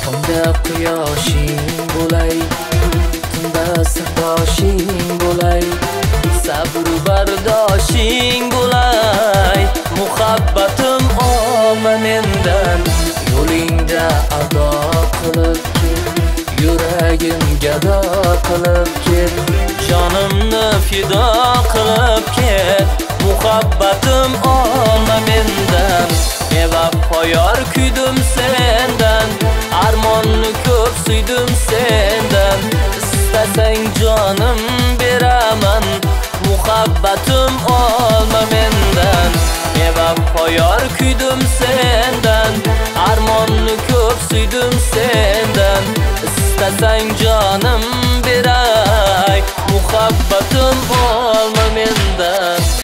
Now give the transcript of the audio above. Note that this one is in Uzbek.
Tunda quyoshing bo'lay, tunda sirdoshing bo'lay, sabr bardoshing bo'lay. Muhabbatim olma mendan, yo'lingda ado qilib ket, yuragim gado qilib ket, jonimni fido qilib ket. Muhabbatim olma mendan,